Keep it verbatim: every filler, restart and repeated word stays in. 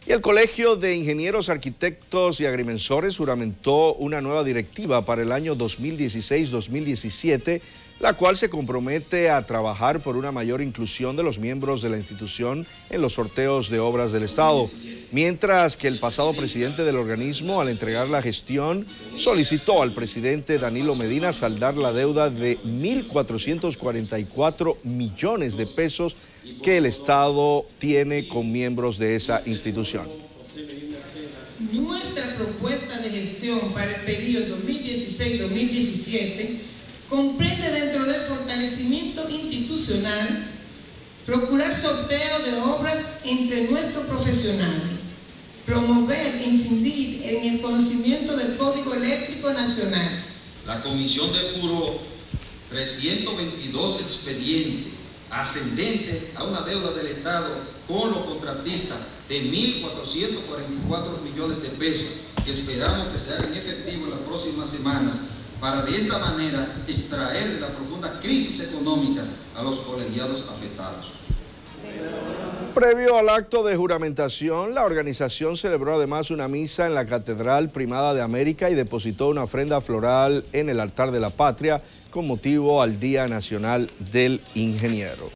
Y el Colegio de Ingenieros, Arquitectos y Agrimensores juramentó una nueva directiva para el año dos mil dieciséis dos mil diecisiete, la cual se compromete a trabajar por una mayor inclusión de los miembros de la institución en los sorteos de obras del Estado. Mientras que el pasado presidente del organismo, al entregar la gestión, solicitó al presidente Danilo Medina saldar la deuda de mil cuatrocientos cuarenta y cuatro millones de pesos que el Estado tiene con miembros de esa institución. Nuestra propuesta de gestión para el periodo dos mil dieciséis dos mil diecisiete comprende dentro del fortalecimiento institucional procurar sorteo de obras entre nuestros profesionales, promover e incidir en el conocimiento del Código Eléctrico Nacional. La comisión depuró trescientos veintidós expedientes ascendentes a una deuda del Estado con los contratistas de mil cuatrocientos cuarenta y cuatro millones de pesos, que esperamos que se hagan efectivos en las próximas semanas, para de esta manera extraer de la profunda crisis económica a los colegiados afectados. Previo al acto de juramentación, la organización celebró además una misa en la Catedral Primada de América y depositó una ofrenda floral en el altar de la Patria con motivo al Día Nacional del Ingeniero.